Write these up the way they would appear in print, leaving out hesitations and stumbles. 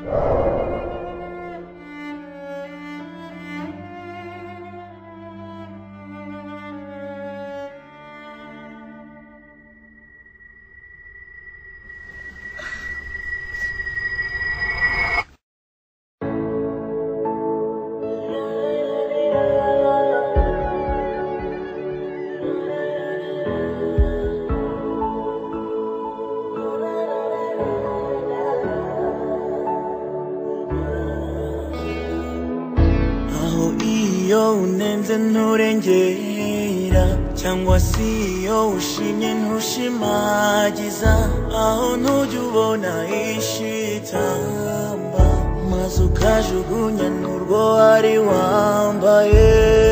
unenze nturengera cyangwa si iyo ushimye ntushimagiza aho ntujya ubona ishitamba maze ukajugunya n'urwo wari wambaye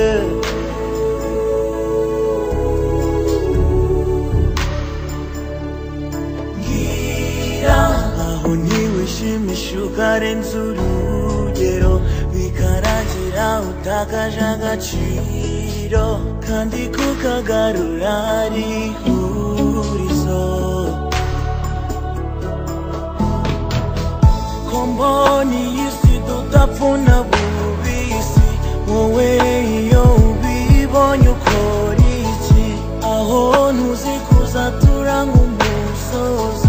ngira aho ntiwishimisha ukarenza urugero bikarangira utakaje agaciro kandi kukagarura ari ihurizo ko mbona iyi si tudapfuna bubisi wowe iyo ubibonye ukora iki aho ntuzi kuzatura nk'umusozi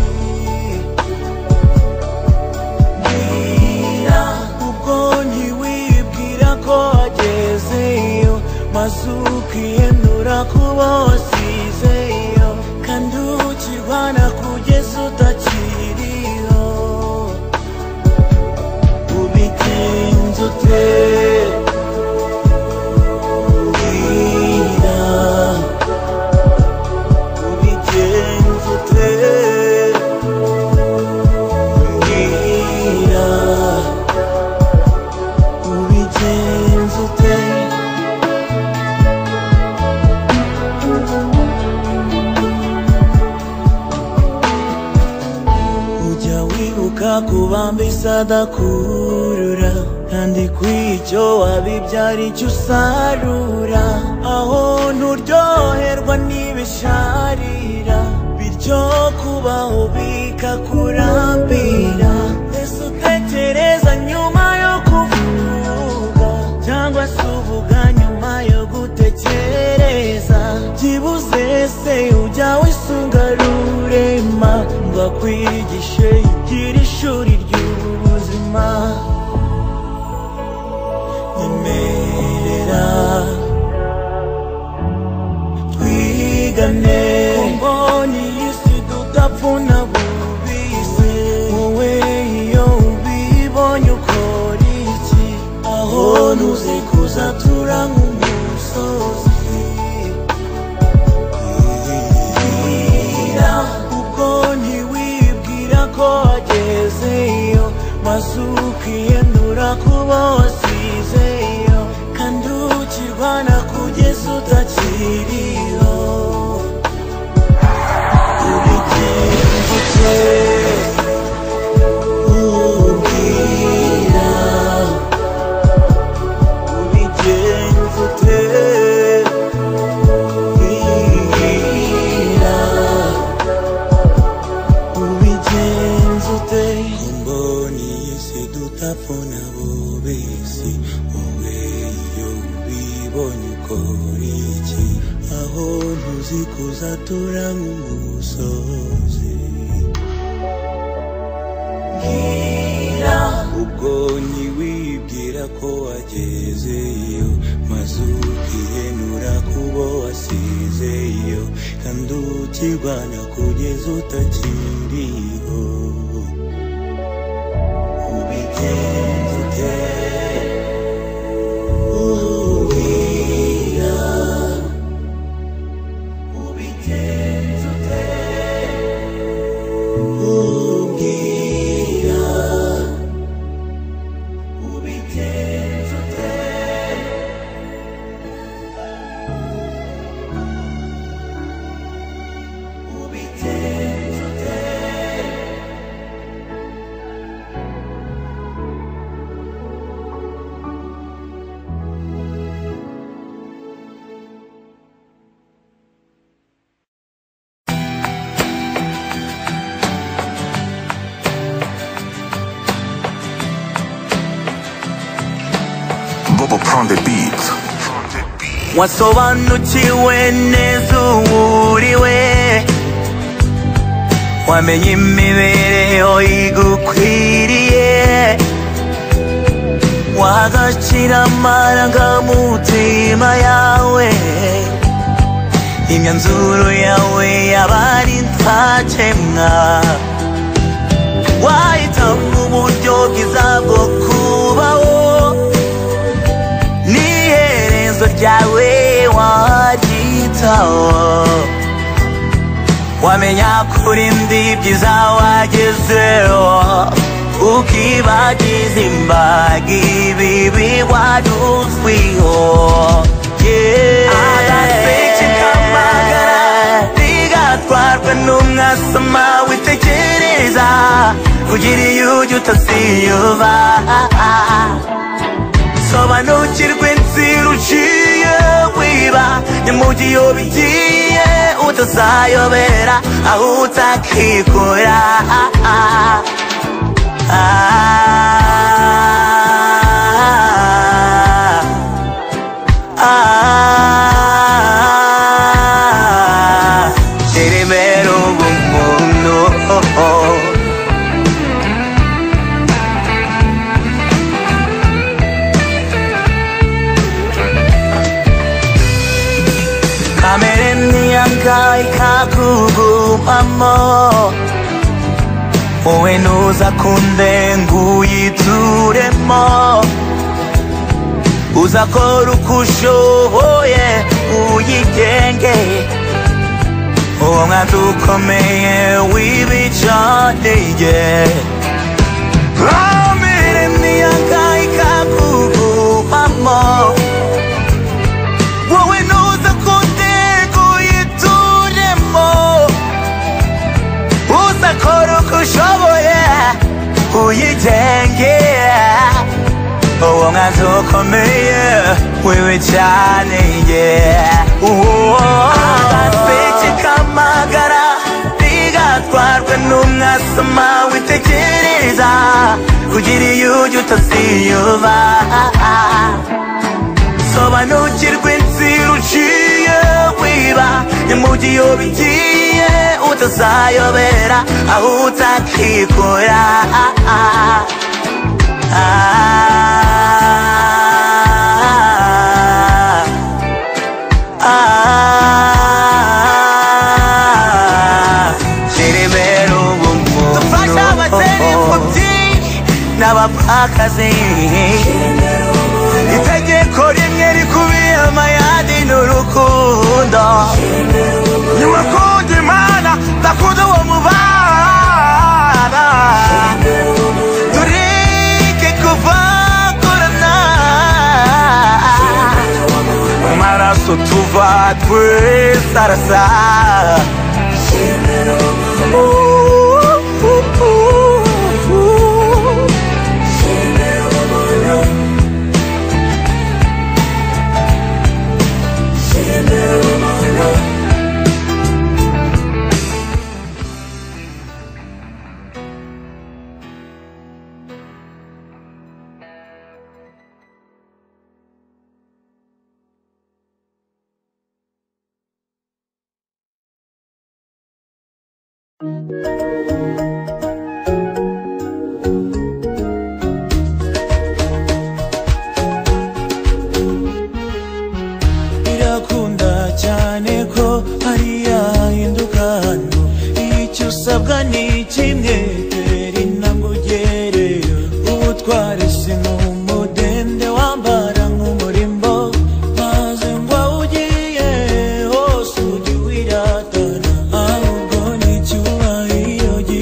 ko wagezeyo maze ukihenura kuba wasizeyo kandi ukirwana kugeza utakiriho ubigenza ute mbwira ubigenza ute mbwira kubambisa adakurura kandi kw'icyo wabibyara icyo usarura aho nturyoherwa n'ibisharira bityo kubaho bikakurambira ese utekereza nyuma yo kuvuga cyangwa se uvuga nyuma yo gutekereza byibuze se ujya wisunga rurema ngo akwigishe igira ishuri ry'ubuzima nyemerera twigane mbona iyi si tudapfuna bubisi wowe iyo ubibonye ukora iki aho ntuzi kuzatura nk'umusozi ko wagezeyo maze ukihenura kuba wasizeyo kandi ukirwana kugeza utakiriho ubigenza ute ubwira ubigenza ute tutapfuna bubisi wowe iyo ubibonye ukora iki aho ntuzi kuzatura nk'umusozi mbwira ubwo ntiwibwira ko wagezeyo maze ukihenura kubo wasizeyo kandi ukirwana kugeza utakiriho ubigenza ute ubwira ubigenza ute ubwira ubigenza ute ubigenza ute Prend des beats. wasobanukiwe neza uwuriwe wamenye imibereho igukwiriye wagacira amarangamutima yawe imyanzuro yawe yabari ntakemwa wahitamo uburyo bwiza bwo kubaho n'iherezo ryawe waryitaho wamenya kurinda ibyiza wagezeho ukibagiza imbaga ibibi waduzwiho agaseke kamagara ntigatwarwe n'umwasama witekereza kugira iyo ujya utasiyuba sobanukirwe inzira uciye wiba nyamugi iyo bigiye utazayobera aho utakikura Shirimera ubumuntu kamere ntiyanga ikakugumamo wowe nuza kundenga uyituremo uzakora uko ushoboye uyigenge uwo mwanzi ukomeye w'ibicantege kamere ntiyanga ikakugumamo wowe nuza kundenga uyituremo uzakora uko ushoboye uyigenge uwo mwanzi ukomeye w'ibicantege agaseke kamagara ntigatwarwe n'umwasama witekereza kugira iyo ujya utasiyuba sobanukirwe inzira uciye wiba nyamugi iyo bigiye utazayobera aho utakikura Shirimera ubumuntu dufasha abatera imfubyi n'abapfakazi itegeko rimwe rikubiye amayadi n'urukundo niwakunda imana ndakunda uwo mubana tureke kuvangurana mu maraso tuva twese arasa irakunda cyane ko hariya hinduka hano icyo usabwa ni kimwe tera intambwe ugereyo ubutware si nk'umudende wambara nk'umurimbo maze ngo ugiye hose ujye wiratana ahubwo n'icyubahiro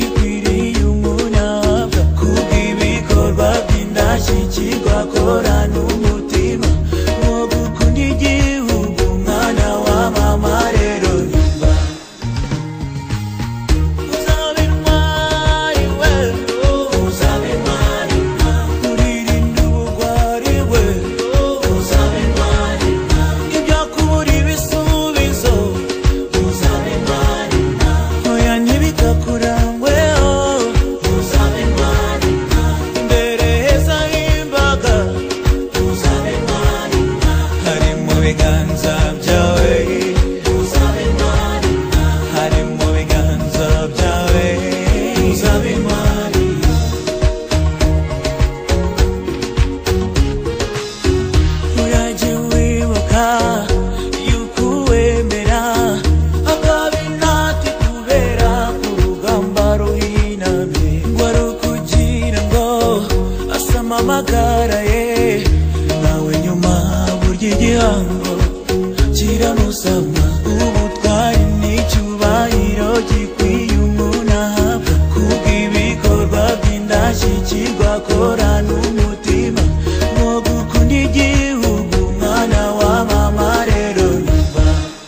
amagara ye nawe nyuma burya igihango kiramusama ubutwari n'icyubahiro gikwiye umuntu ahabwa kubw'ibikorwa by'indashyikirwa akora n'umutima wo gukunda igihugu mwana wa mama rero nyumva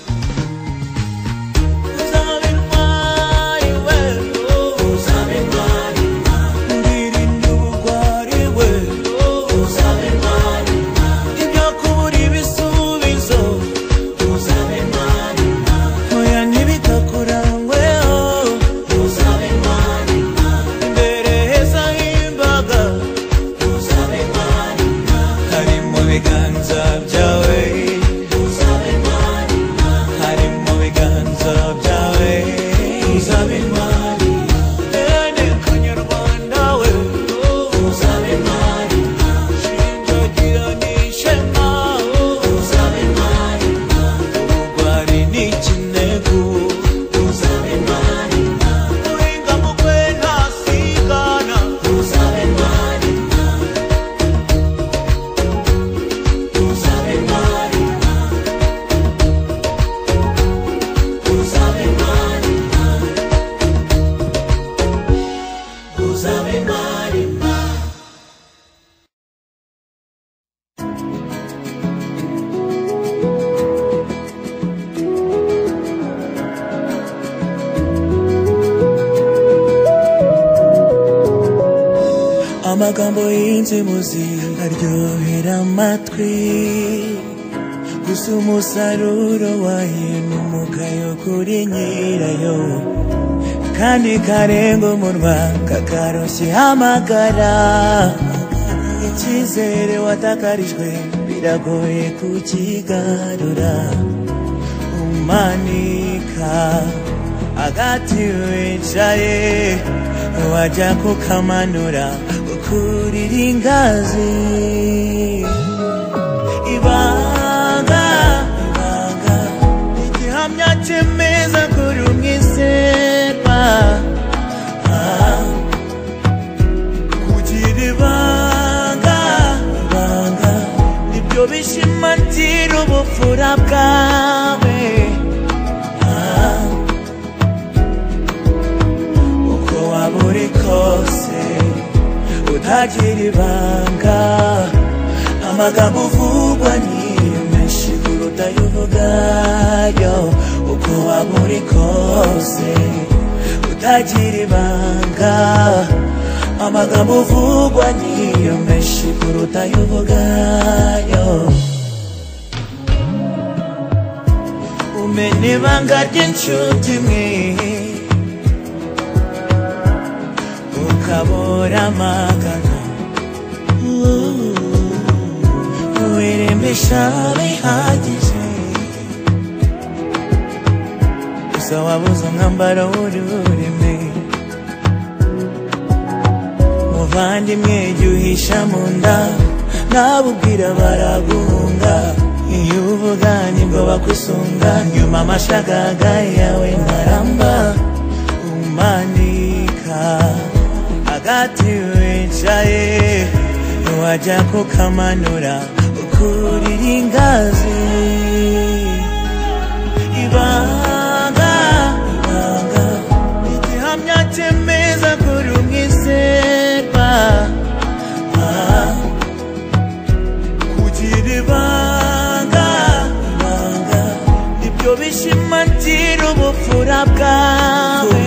uzabe intwari we uzabe intwari wirinde ubugwari we uzabe intwari ibyo kubura ibisubizo uzabe intwari oya ntibikakurangweho uzabe intwari imbere heza h'imbaga uzabe intwari hari mu biganza byawe uzabe intwari hari mu biganza byawe uzabe intwari ene kanyarwanda we uzabe intwari shinjagira n'ishema uzabe intwari ubugwari n'ikinegu uzabe intwari uhinga mu kwe ntasigana uzabe intwari uzabe intwari uzabe intwari uzabe intwari amagambo y'inzimuzi aryohera amatwi gusa umusaruro wahino umugayo kuri nyirayo kandi karenga umunwa kakaroshye amagara icyizere watakarijwe biragoye kukigarura umanika agati wicaye wajya kukamanura ukurira ingazi ibanga igihamya cyemeza kuri umwiserwa kugira ibanga nibyo bishimangira ubupfura bwawe uko waba uri kose utagira ibanga amagambo uvugwa ni menshi kuruta ayo uvugayo uko waba uri kose utagira ibanga amagambo uvugwa niyo menshi kuruta ayo uvugayo umena ibanga ry'inshuti imwe ukabura amagana wirembesha bihagije gusa wabuze umwambaro w'ururimi muvandimwe jya uhisha mu nda nabubwira baraguhunga iyo uvuga nibwo bakwisunga nyuma amashagaga yawe ntaramba umanika agati wicaye wajya kukamanura ukurira ingazi ibanga igihamya cyemeza kuri umwiserwa kugira ibanga nibyo bishimangira ubupfura bwawe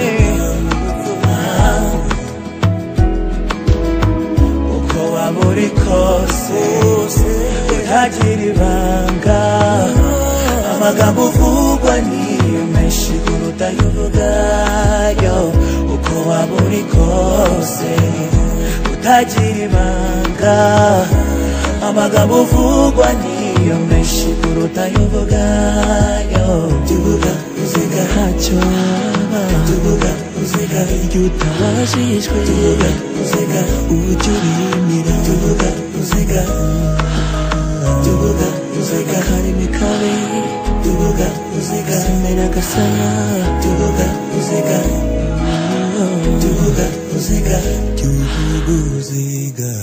uko waba uri kose utagira ibanga amagambo uvugwa niyo menshi kuruta ayo uvugayo uko waba uri kose utagira ibanga amagambo uvugwa niyo menshi kuruta ayo uvugayo tuvuga uziga ntacyo waba tuvuga uziga iryo utabashishwe tuvuga uziga ujya urimira tuvuga uziga tuvuga uziga harimo kabe tuvuga uziga semera gasana tuvuga uziga Uziga Uziga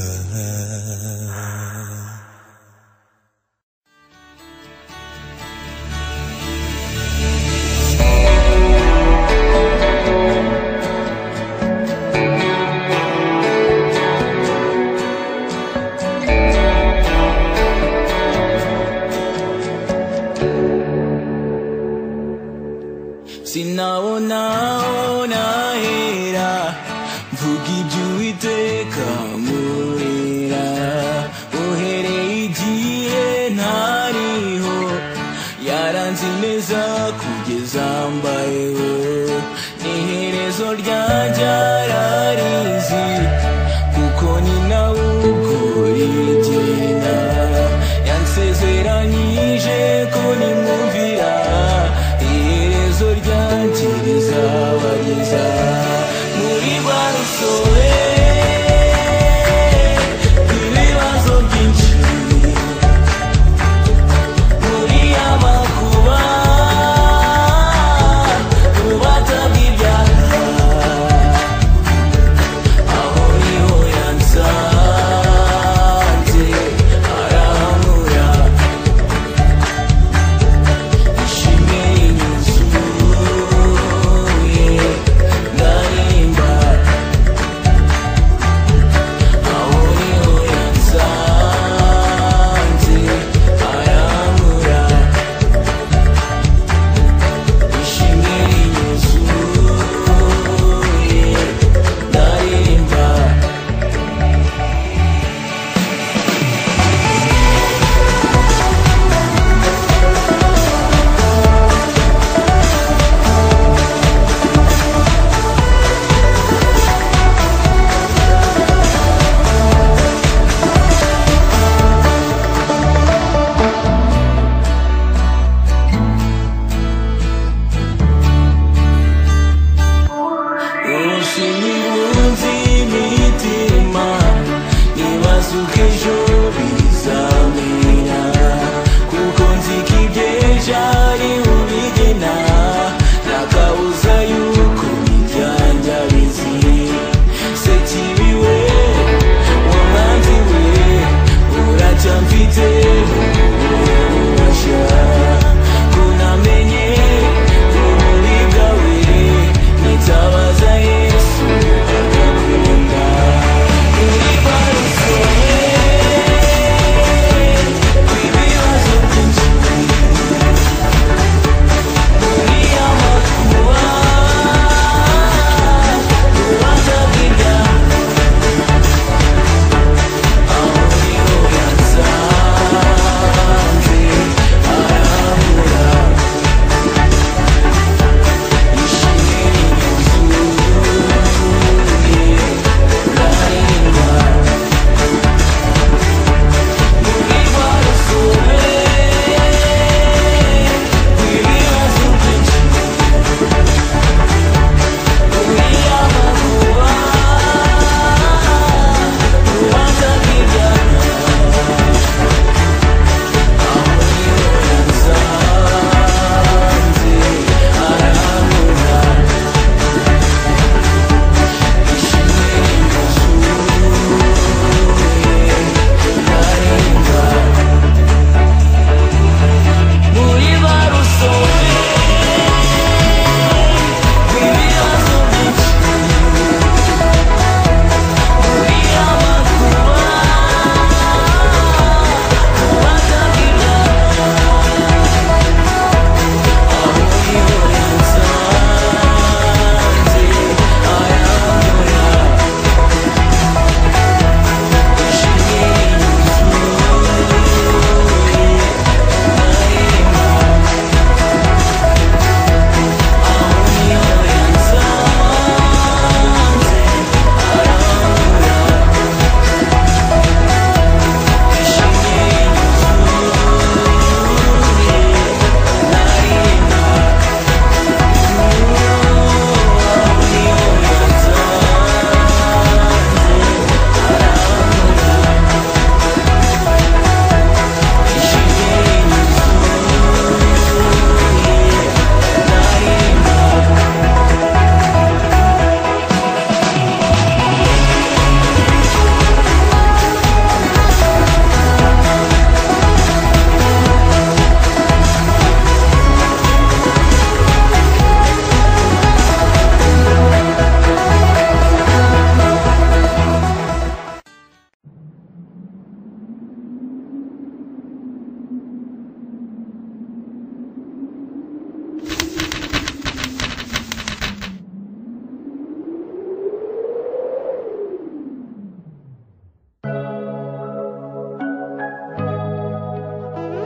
Sinabona hera mvuga iby'Uwiteka nkorera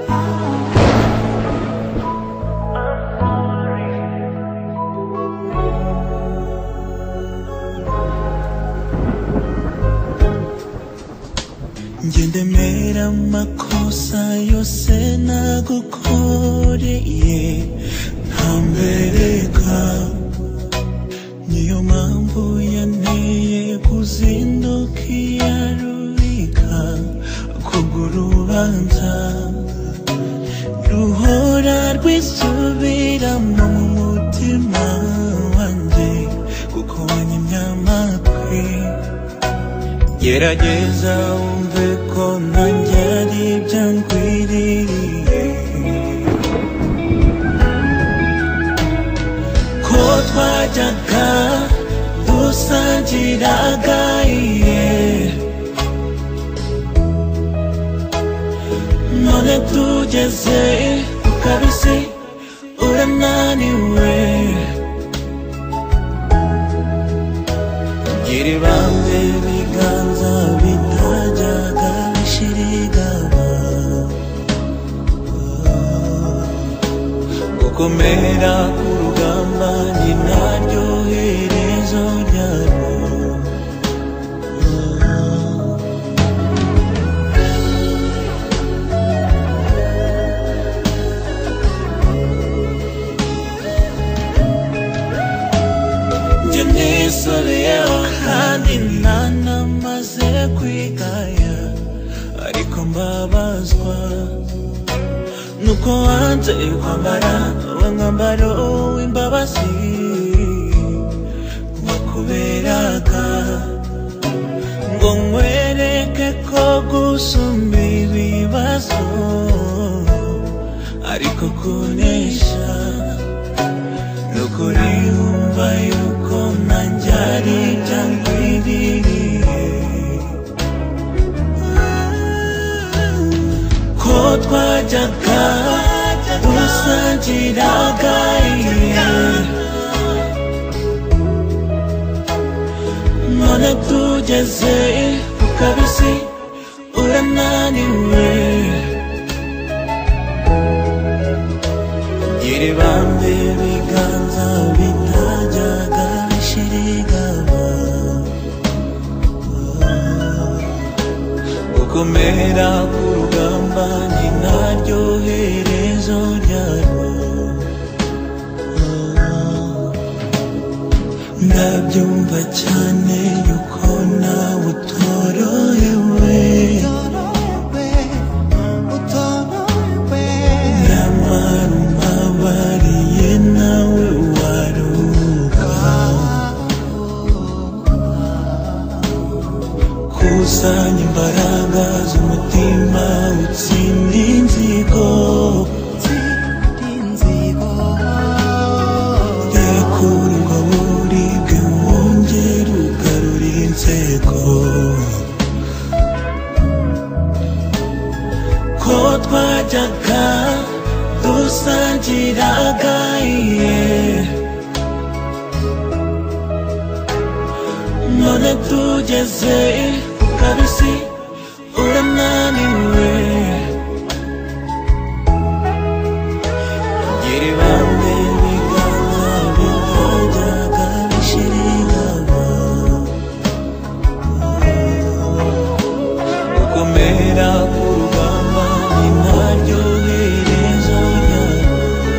Ngendemera amakosa yose nagukoreye ntambereka niyo mpamvu yanteye kuzinduka iyarubika kugurubanza ruhora rwisubiramo mu mutima wanjye kuko wanyimye amatwi gerageza wumve ko nanjye ari ibyangwiririye ko twajyaga dusangiraga none tugeze ku kabisi urananiwe gira ibambe biganza bitajyaga bishirigaba gukomera ku rugamba ni naryo herezo ryarwo njye nisobeyeho kandi ntanamaze kwigaya ariko mbabazwa nuko wanze kwambara umwambaro w'imbabazi wakuberaga ngo nkwereke ko gusumba ibibazo ariko kunesha nukuri wumva yuko nanjye ari ibyangwiririye ko twajyaga dusangiraga none tugeze ku kabisi urananiwe gira ibambe biganza bitajyaga bishirigaba gukomera ku rugamba ni naryo herezo ryarwo ndabyumva cyane yuko nawe utorohewe nyamara umpabariye nawe waruka kusanya imbaraga z'umutima utsinda inzigo rekurwa buribwe wongera ugarura inseko ko twajyaga dusangiraga none tugeze ku kabisi urananiwe gira ibambe biganza bitajyaga bishirigaba gukomera ku rugamba ni naryo herezo ryarwo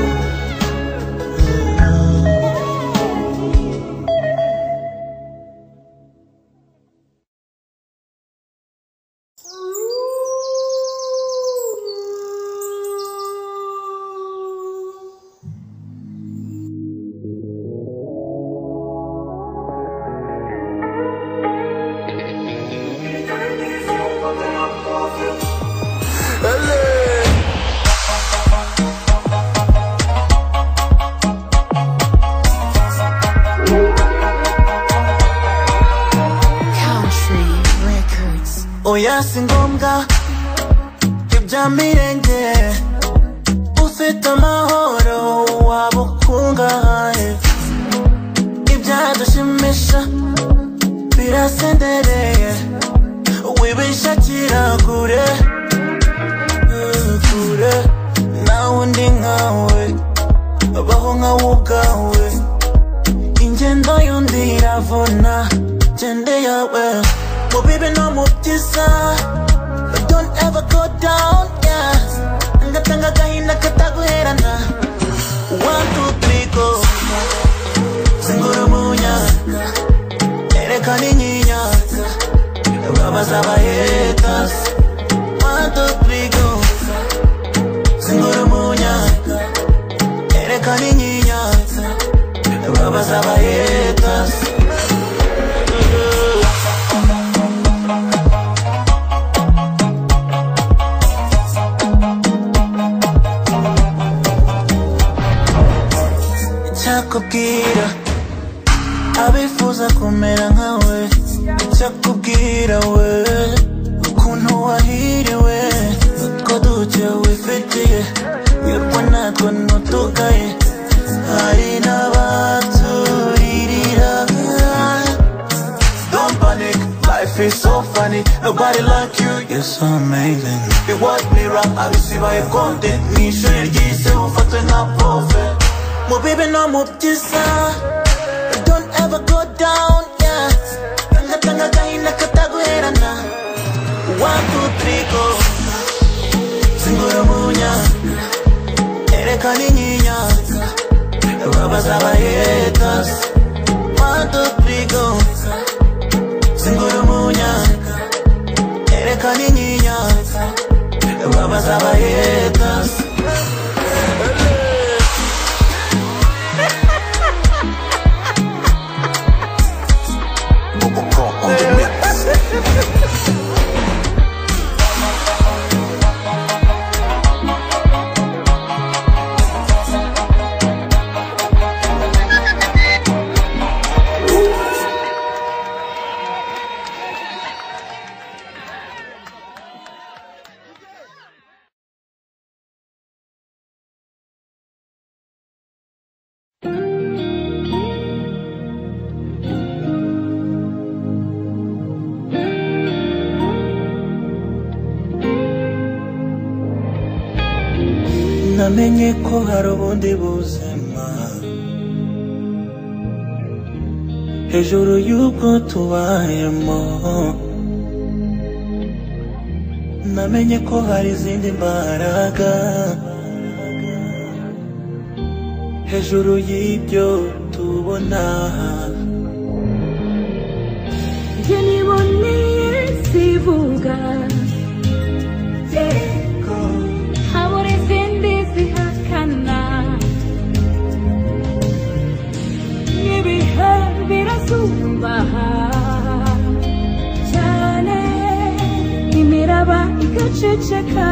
oya si ngombwa ibya mirenge ufite amahoro waba ukungahaye ibyadushimisha birasendereye wibishakira kure kure Avona Tende yawe Mo baby no muptisa But don't ever go down, yeah Ngatanga kahina kataguherana 1, 2, 3, go Singuru munya Ereka ninyinya Rabas abayetas 1, 2, 3, go Singuru munya Ereka ninyinya Rabas abayetas Chakubwira abifuza kumera nkawe Chakubwira we ukuntu wahiriwe utwo duce wifitiye wirwa natwo ntutugaye hari n'abaturirira Don't panic, life is so funny Nobody like you, you're so amazing Be what me rap, abisibaye content Mwishuri ryise ufatwe nka prophet Mo baby no muptisa Don't ever go down, yeah Ngatanga kahina kataguherana 1, 2, 3, go Singuru munya Ereka ninyinya Rabas abayetas 1, 2, 3, go Singuru munya Ereka ninyinya Rabas abayetas on the mix. Namenye ko hari ubundi buzima hejuru y'ubwo tubayemo Namenye ko hari izindi mbaraga hejuru y'ibyo tubona Njye niboneye sivuga habura izindi zihakana Ibihe birasumbaha cyane imiraba igaceceka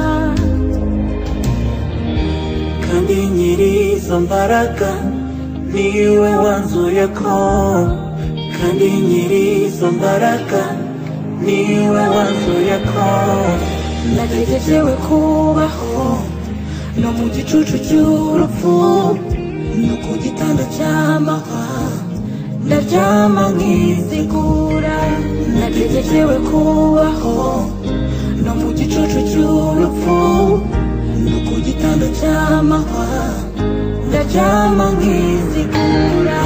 kandi nyiri izo mbaraga niwe wanzuye ko kandi nyiri izo mbaraga niwe wanzuye ko nategerewe kubaho no mu gicucu cy'urupfu no ku gitanda cy'amahwa ndaryama nkizigura nategerewe kubaho no mu gicucu cy'urupfu no ku gitanda cy'amahwa ndaryama nkizigura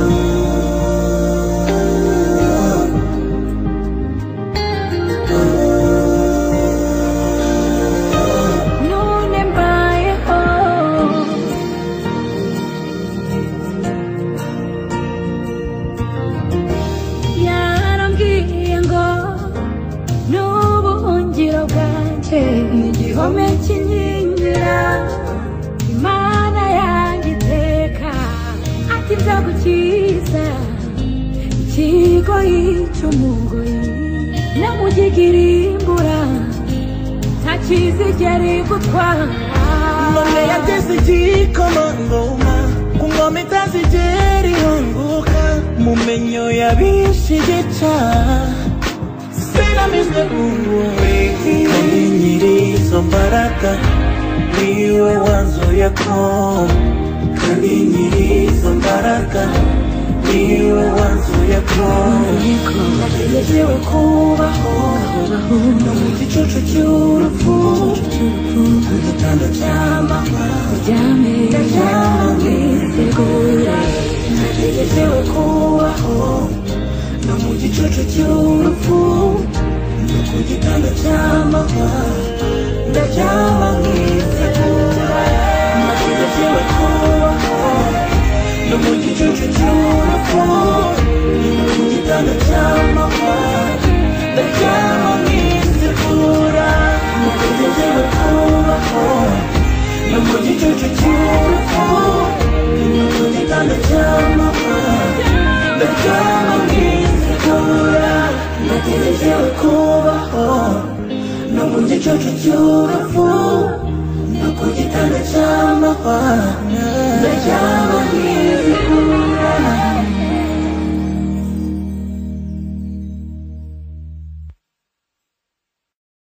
igihome kinkingira Imana yanjye iteka ati nzagukiza ikigoyi cy'umugoyi namugigirimbura ntakizigera igutwara none yageze igikomangoma ku ngoma itazigera ihunguka mu menyo yabishigica sinamizwe ubuwe kandi nyiri izo mbaraga niwe wanzuye ko kandi nyiri izo mbaraga niwe wanzuye ko nategerewe kubaho no mu gicucu cy'urupfu ku gitanda cy'amahwa ndaryama nkizigura nategerewe kubaho no mu gicucu cy'urupfu no ku gitanda cy'amahwa ndaryama nkitegura nategerewe kubaho no mu gicucu cy'urupfu no ku gitanda cy'amahwa ndaryama nkitegura nategerewe kubaho no mu gicucu cy'urupfu no ku gitanda cy'amahwa ndaryama nkitegura nategerewe kubaho no mu gicucu cy'urupfu no ku gitanda cy'amahwa ndaryama